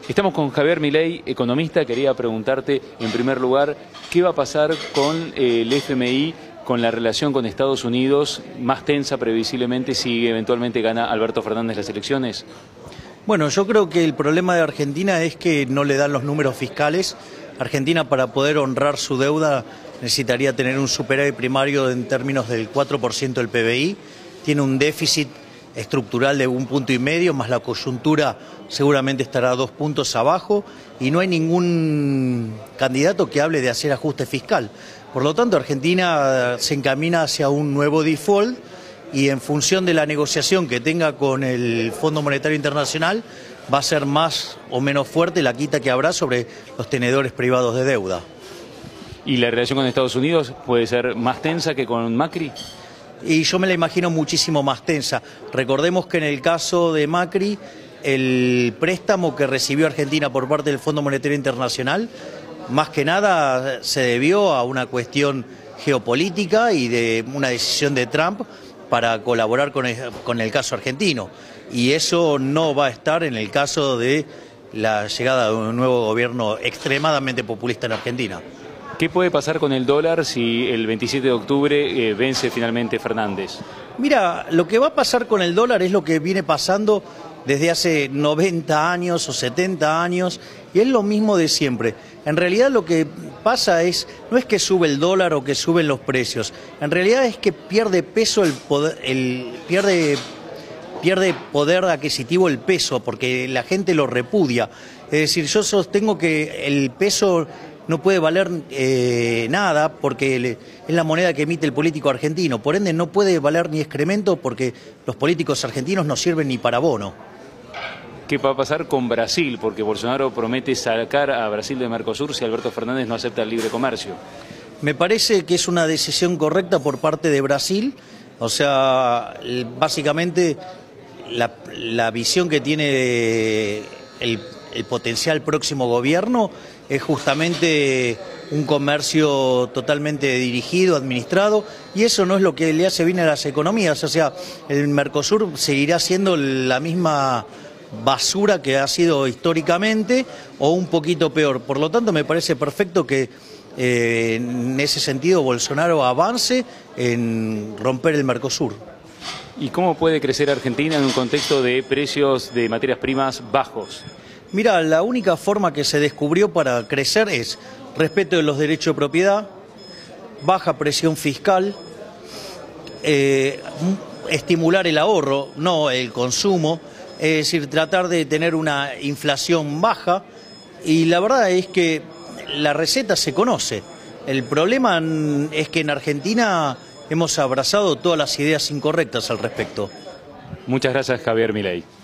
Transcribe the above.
Estamos con Javier Milei, economista. Quería preguntarte, en primer lugar, ¿qué va a pasar con el FMI, con la relación con Estados Unidos, más tensa previsiblemente si eventualmente gana Alberto Fernández las elecciones? Bueno, yo creo que el problema de Argentina es que no le dan los números fiscales. Argentina, para poder honrar su deuda, necesitaría tener un superávit primario en términos del 4% del PBI. Tiene un déficit estructural de 1,5 puntos, más la coyuntura seguramente estará 2 puntos abajo, y no hay ningún candidato que hable de hacer ajuste fiscal. Por lo tanto, Argentina se encamina hacia un nuevo default, y en función de la negociación que tenga con el Fondo Monetario Internacional, va a ser más o menos fuerte la quita que habrá sobre los tenedores privados de deuda. ¿Y la relación con Estados Unidos puede ser más tensa que con Macri? Y yo me la imagino muchísimo más tensa. Recordemos que en el caso de Macri, el préstamo que recibió Argentina por parte del Fondo Monetario Internacional, más que nada se debió a una cuestión geopolítica y de una decisión de Trump para colaborar con el caso argentino. Y eso no va a estar en el caso de la llegada de un nuevo gobierno extremadamente populista en Argentina. ¿Qué puede pasar con el dólar si el 27 de octubre vence finalmente Fernández? Mira, lo que va a pasar con el dólar es lo que viene pasando desde hace 90 años o 70 años, y es lo mismo de siempre. En realidad lo que pasa no es que sube el dólar o que suben los precios, en realidad es que pierde peso pierde poder adquisitivo el peso, porque la gente lo repudia. Es decir, yo sostengo que el peso no puede valer nada porque es la moneda que emite el político argentino. Por ende, no puede valer ni excremento porque los políticos argentinos no sirven ni para bono. ¿Qué va a pasar con Brasil? Porque Bolsonaro promete sacar a Brasil de Mercosur si Alberto Fernández no acepta el libre comercio. Me parece que es una decisión correcta por parte de Brasil. O sea, básicamente la visión que tiene el potencial próximo gobierno es justamente un comercio totalmente dirigido, administrado, y eso no es lo que le hace bien a las economías. O sea, el Mercosur seguirá siendo la misma basura que ha sido históricamente o un poquito peor. Por lo tanto, me parece perfecto que en ese sentido Bolsonaro avance en romper el Mercosur. ¿Y cómo puede crecer Argentina en un contexto de precios de materias primas bajos? Mira, la única forma que se descubrió para crecer es respeto de los derechos de propiedad, baja presión fiscal, estimular el ahorro, no el consumo, es decir, tratar de tener una inflación baja, y la verdad es que la receta se conoce. El problema es que en Argentina hemos abrazado todas las ideas incorrectas al respecto. Muchas gracias, Javier Milei.